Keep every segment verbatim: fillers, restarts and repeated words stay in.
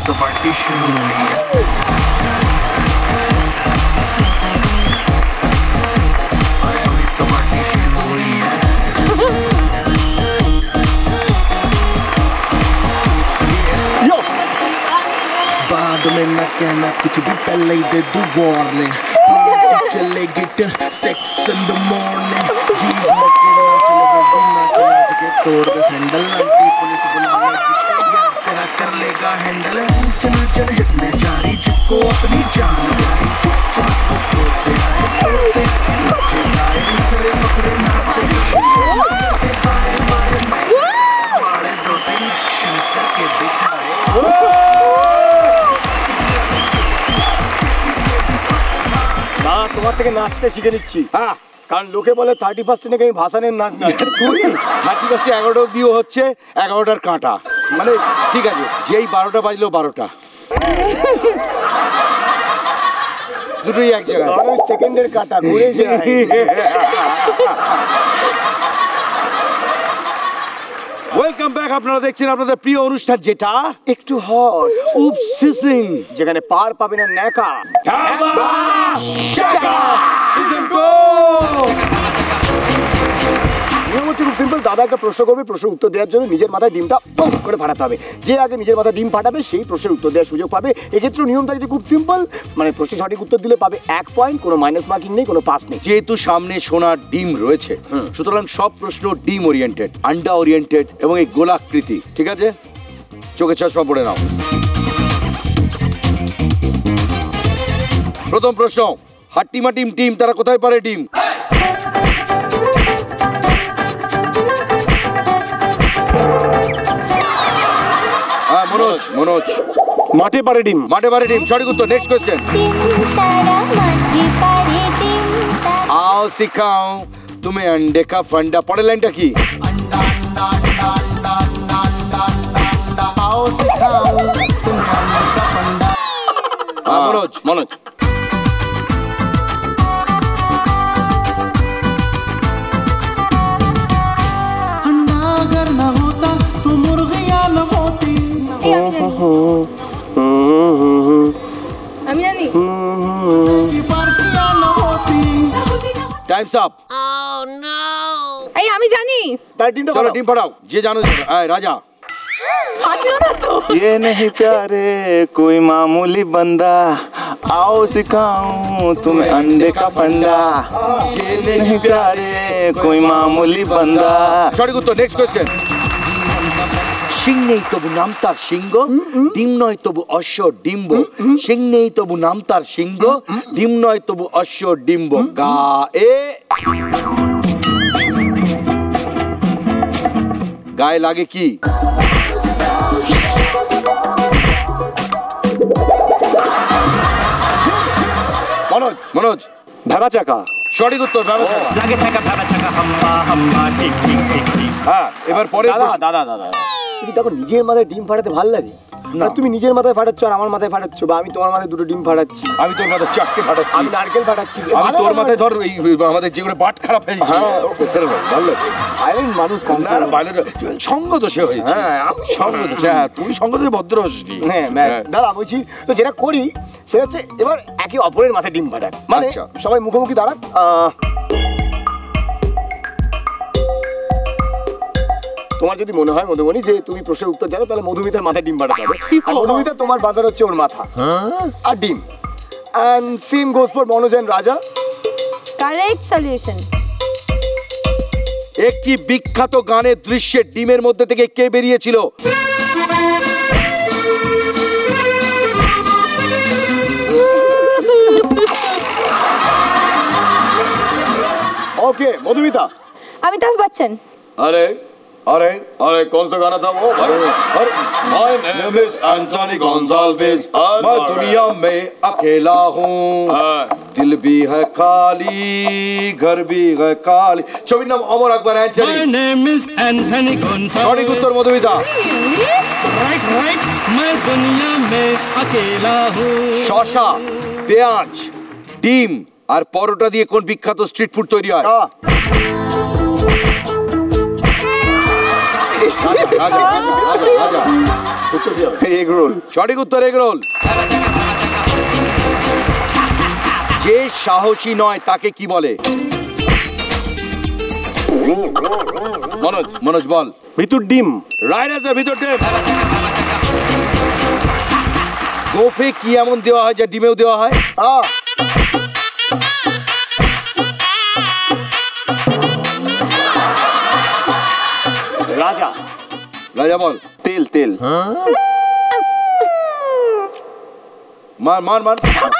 तो पार्टी शुरू हुई है। अभी तो पार्टी शुरू हुई है। बाद में ना कहना कुछ भी, पहले ही दे दूं वार्निंग। चलेगी सेक्स इन द मॉर्निंग। तोड़ दे सैंडल, आंटी पुलिस बुलाने की तैयार, तेरा कर लेगा हैंडल। सूचना जनहित में जारी, जिसको अपनी जान प्यारी, चुपचाप को फ्लोर पे आए, फ्लोर पे आके नचे गाए, नखरे बखरे नाचते करते बाए बाए मारे दो तीन एक्शन करके दिखाए। না তোমার থেকে নাচতে শিখে নিচ্ছি। হ্যাঁ, কারণ লোকে বলে থার্টি ফার্স্টে নাকি আমি ভাসানের নাচ নাচ। থার্টি ফার্স্টে এগারোটা অব্দিও হচ্ছে এগারোটার কাঁটা, মানে ঠিক আছে যেই বারোটা বাজলো বারোটা দুটোই এক জায়গায়, সেকেন্ডের কাঁটা ঘুরে যায়। Welcome back. আপনারা দেখছেন আপনাদের প্রিয় অনুষ্ঠান যেটা একটু হট উপ সিজনিং, যেখানে পার পাবে না ন্যাকা সিজন টু। নিয়ম হচ্ছে খুব সিম্পল, দাদা একটা প্রশ্ন করবে, প্রশ্নের উত্তর দেওয়ার জন্য নিজের মাথায় ডিমটা পক করে ফাটাতে হবে। যে আগে নিজের মাথায় ডিম ফাটাবে সেই প্রশ্নের উত্তর দেওয়ার সুযোগ পাবে। এক্ষেত্রে নিয়মটা যদি খুব সিম্পল, মানে প্রশ্নের সঠিক উত্তর দিলে পাবে এক পয়েন্ট, কোনো মাইনাস মার্কিং নেই, কোনো পাস নেই। যেহেতু সামনে সোনার ডিম রয়েছে, সুতরাং সব প্রশ্ন ডিম ওরিয়েন্টেড, আন্ডা ওরিয়েন্টেড এবং এই গোলাকৃতি। ঠিক আছে, চোখে চশমা পড়ে নাও। প্রথম প্রশ্ন, হাট্টিমা টিম টিম তারা কোথায় পারে ডিম? হ্যাঁ মনোজ, মনোজ মাঠে পারে ডিম। মাঠে পারে ডিম, সঠিক উত্তর। নেক্সট কোয়েশ্চেন, आओ सिखाऊं तुम्हें अंडे का फंडा। पढ़े लाइनটা কি? आओ सिखाऊं तुम्हें अंडे का फंडा। हाँ मनोज, मनोज अंडा अगर न होता तो मुर्गियां न होती। আমি জানি पार्टियां न होती। Time's up. এই আমি জানি। তার ডিমটা चलो टीम पढ़ाओ, जे जानो आए राजा। ফাটিও না তো। ये नहीं प्यारे कोई मामूली बंदा, आओ सिखाऊं तुम्हें अंडे का फंडा। ये नहीं प्यारे कोई मामूली बंदा। সঠিক উত্তর। নেক্সট কোয়েশ্চেন, সিং নেই তবু নাম তার সিংহ, ডিম নয় তবু অশ্ব ডিম্ব। সিং নেই তবু নাম তার সিংহ, ডিম নয় তবু অশ্ব ডিম্ব। গা এ গায়ে লাগে কি? মনোজ মনোজ ভেবা চাকা। সঠিক উত্তর। লাগে থাকা ভাবা থাকা হাম্মা হাম্মা ঠিক ঠিক ঠিক ঠিক। হ্যাঁ, এবার পরে দাদা দাদা দাদা দেখো, নিজের মাথায় ডিম ফাটাতে ভালো লাগে না? তুমি নিজের মাথায় ফাটাচ্ছ আর আমার মাথায় ফাটাচ্ছ, বা আমি তোমার মাথায় দুটো ডিম ফাটাচ্ছি, আমি তোর মাথায় চারটে ফাটাচ্ছি, আমি নারকেল ফাটাচ্ছি, আমি তোর মাথায় ধর এই আমাদের যেগুলো বাট খারাপ হয়ে যাচ্ছে। হ্যাঁ, ভালো লাগে। ভাইলেন্ট মানুষ কম না না, বাইরে সঙ্গ দোষে হয়েছে। হ্যাঁ, আমি সঙ্গ দোষে। হ্যাঁ, তুই সঙ্গ দোষে ভদ্র হসনি। হ্যাঁ দাদা বলছি তো, যেটা করি সেটা হচ্ছে এবার একে অপরের মাথায় ডিম ফাটাক, মানে আচ্ছা। সবাই মুখোমুখি দাঁড়াক। তোমার যদি মনে হয় মধুমণি যে তুমি প্রশ্নের উত্তর জানো, তাহলে মধুমিতার মাথায় ডিম ফাটাতে হবে। আর মধুমিতা তোমার বাজার হচ্ছে ওর মাথা আর ডিম। And same goes for Manoj and Raja. Correct solution. একটি বিখ্যাত গানের দৃশ্যে ডিমের মধ্যে থেকে কে বেরিয়েছিল? ओके मधुमिता। अमिताभ बच्चन। अरे अरे अरे कौन सा गाना था वो? अरे my name is Anthony Gonsalves, मैं दुनिया में अकेला हूँ, दिल भी है खाली घर भी है खाली। ছবির নাম অমর আকবর অ্যাঞ্জেলি। My name is Anthony Gonzalez। সঠিক উত্তর মধুমিতা। Right right, मैं दुनिया में अकेला हूँ। শসা, পেঁয়াজ, ডিম আর পরোটা দিয়ে কোন বিখ্যাত স্ট্রিট ফুড তৈরি হয়? উত্তর কি হবে? Egg roll. সঠিক উত্তর এগ রোল। যে সাহসী নয় তাকে কি বলে? মনোজ, মনোজ বল। ভিতর ডিম। রাইট অ্যান্সার, ভিতর ডিম। গোফে কি এমন দেওয়া হয় যা ডিমেও দেওয়া হয়? আ রাজা। রাজা বল। তেল তেল। মার মার মার।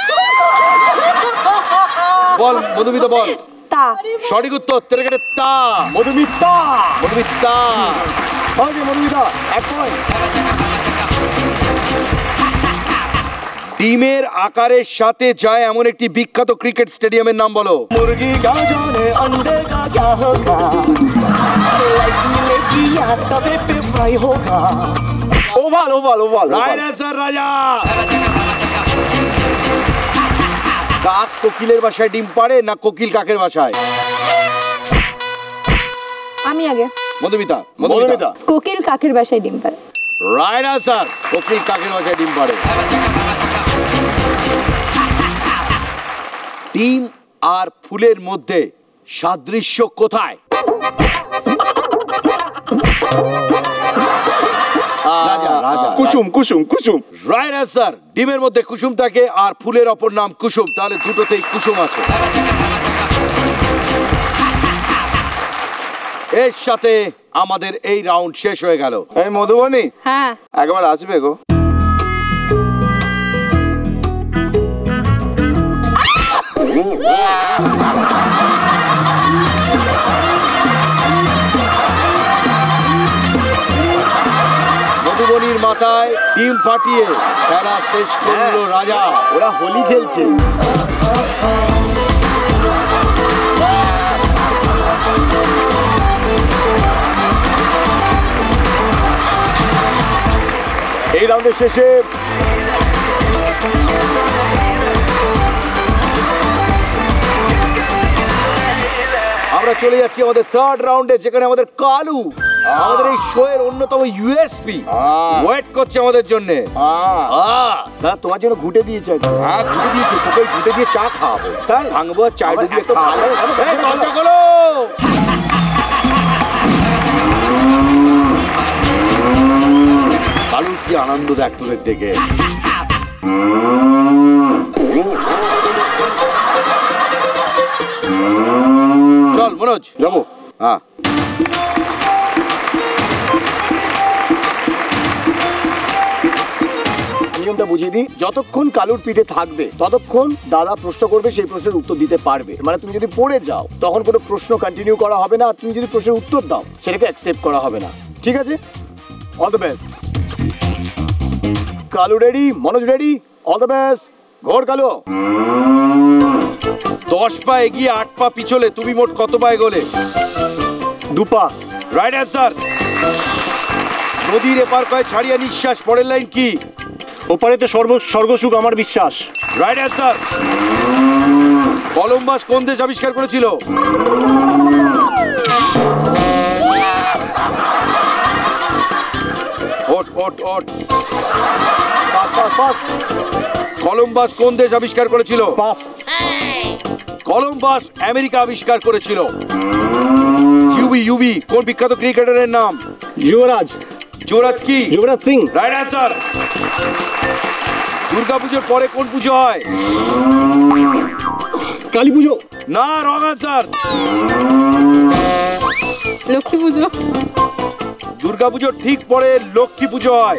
বল মধুমিতা বল। তা সঠিক উত্তর তেরে কেটে তা। মধুমিতা। মধুমিতা। ওকে মধুমিতা এক পয়েন্ট। ডিমের আকারের সাথে যায় এমন একটি বিখ্যাত ক্রিকেট স্টেডিয়ামের নাম বলো। मुर्गी का जाने अंडे का क्या होगा, अरे लाइफ मिलेगी या तवे पे फ्राई होगा। Oval oval oval. Right answer Raja. কাক কোকিলের বাসায় ডিম পাড়ে না কোকিল কাকের বাসায়? আমি আগে। মধুমিতা। মধুমিতা। কোকিল কাকের বাসায় ডিম পাড়ে। রাইট অ্যান্সার, কোকিল কাকের বাসায় ডিম পাড়ে। ডিম আর ফুলের মধ্যে সাদৃশ্য কোথায়? রাজা রাজা। কুসুম কুসুম কুসুম। রাইট অ্যান্সার, ডিমের মধ্যে কুসুম থাকে আর ফুলের অপর নাম কুসুম, তাহলে দুটোতেই কুসুম আছে। এর সাথে আমাদের এই রাউন্ড শেষ হয়ে গেল। এই মধুবনী হ্যাঁ একবার আসবে গো। মধুবনীর মাথায় ডিম ফাটিয়ে খেলা শেষ করলো রাজা। ওরা হোলি খেলছে। এই রাউন্ডের শেষে আমরা চলে যাচ্ছি আমাদের থার্ড রাউন্ডে, যেখানে আমাদের কালু আমাদের এই শো এর অন্যতম ইউএসপি ওয়েট করছে আমাদের জন্য। দাদা তোমার জন্য ঘুটে দিয়েছে। হ্যাঁ ঘুটে দিয়েছি, তোকে ওই ঘুটে দিয়ে চা খাওয়াবো। তাই? ভাঙবো আর চা আমার ডুবিয়ে এত ভালো লাগে, ভালো খাওয়াবো। এই, লাগে। দরজা খোলো। কালুর কি আনন্দ দেখ তোদের দেখে। চল মনোজ যাবো। হ্যাঁ নিয়মটা বুঝিয়ে দিই, যতক্ষণ কালুর পিঠে থাকবে ততক্ষণ দাদা প্রশ্ন করবে, সেই প্রশ্নের উত্তর দিতে পারবে। মানে তুমি যদি পড়ে যাও তখন কোনো প্রশ্ন কন্টিনিউ করা হবে না, আর তুমি যদি প্রশ্নের উত্তর দাও সেটাকে অ্যাকসেপ্ট করা হবে না। ঠিক আছে, all the best. Kalu ready, Manoj ready, all the best. ঘোর কালু। দশ পা এগিয়ে আট পা পিছলে তুমি মোট কত পা এগোলে? দুপা। Right answer. নদীর এপার কয় ছাড়িয়া নিঃশ্বাস, পরের লাইন কি? ওপারেতে স্বর্গ স্বর্গসুখ আমার বিশ্বাস। Right answer. কলম্বাস কোন দেশ আবিষ্কার করেছিল? ওট ওট ওট। Pass pass pass. কলম্বাস কোন দেশ আবিষ্কার করেছিল? পাস। কলম্বাস আমেরিকা আবিষ্কার করেছিল। ইউবি ইউবি কোন বিখ্যাত ক্রিকেটারের নাম? যুবরাজ। যুবরাজ কি? যুবরাজ সিং। Right answer. দুর্গাপুজোর পরে কোন পুজো হয়? কালী পুজো। না, রং অ্যান্সার। লক্ষ্মী পুজো। দুর্গাপুজোর ঠিক পরে লক্ষ্মী পুজো হয়।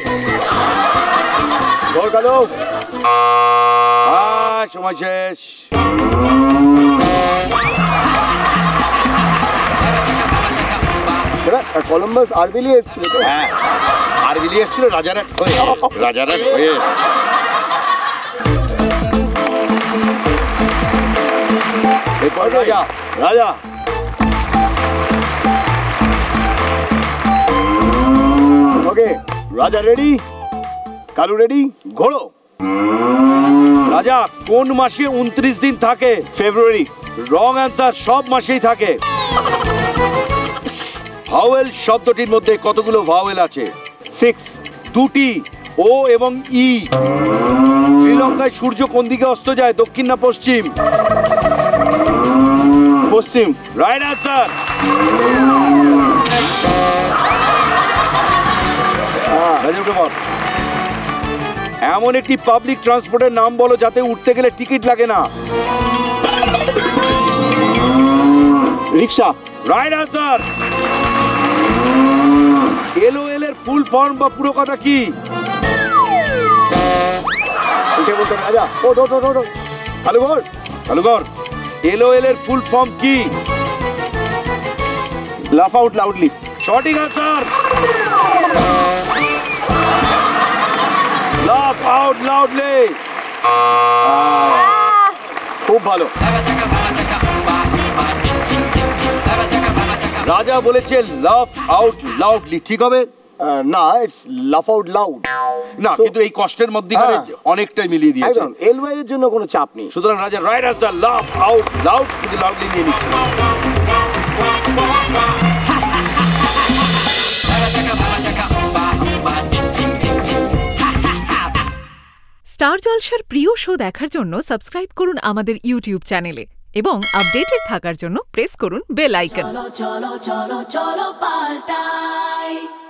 ঘোর কালু। হ্যাঁ সময় শেষ। কলম্বাস আরবিলি এসেছিল তো? হ্যাঁ আর বিলি এসেছিল রাজারহাট হয়ে। রাজারহাট হয়ে এরপর রাজা। রাজা। ওকে, রাজা রেডি, কালু রেডি, ঘোড়ো। রাজা কোন মাসে উনত্রিশ দিন থাকে? ফেব্রুয়ারি। রং অ্যান্সার, সব মাসেই থাকে। ভাওয়েল শব্দটির মধ্যে কতগুলো ভাওয়েল আছে? সিক্স। দুটি ও এবং ই। শ্রীলঙ্কায় সূর্য কোন দিকে অস্ত যায়, দক্ষিণ না পশ্চিম? পশ্চিম। Right answer. এমন একটি পাবলিক ট্রান্সপোর্টের নাম বলো যাতে উঠতে গেলে টিকিট লাগে না। রিক্সা। Right answer. এলওএল এর ফুল ফর্ম বা পুরো কথা কি? উঠে বলতে হবে, রাজা ও ডো ডো ডো কালুঘর। কালুঘর। এলওএল এর ফুল ফর্ম কি? Laugh out loudly. সঠিক আনসার। Laugh out loudly. খুব ভালো। রাজা বলেছে লাফ আউট লাউডলি, ঠিক হবে? আহ, না, ইটস লাফ আউট লাউড। না, So- কিন্তু এই কষ্টের মধ্যে হ্যাঁ। অনেকটাই মিলিয়ে দিয়েছে। একদম এলওয়াই এর জন্য কোনো চাপ নেই। সুতরাং Raja right answer laugh out loud, কিন্তু লাউডলি নিয়ে নিচ্ছে। স্টার জলসার প্রিয় শো দেখার জন্য সাবস্ক্রাইব করুন আমাদের ইউটিউব চ্যানেলে এবং আপডেটেড থাকার জন্য প্রেস করুন bell icon. cholo cholo cholo cholo paltai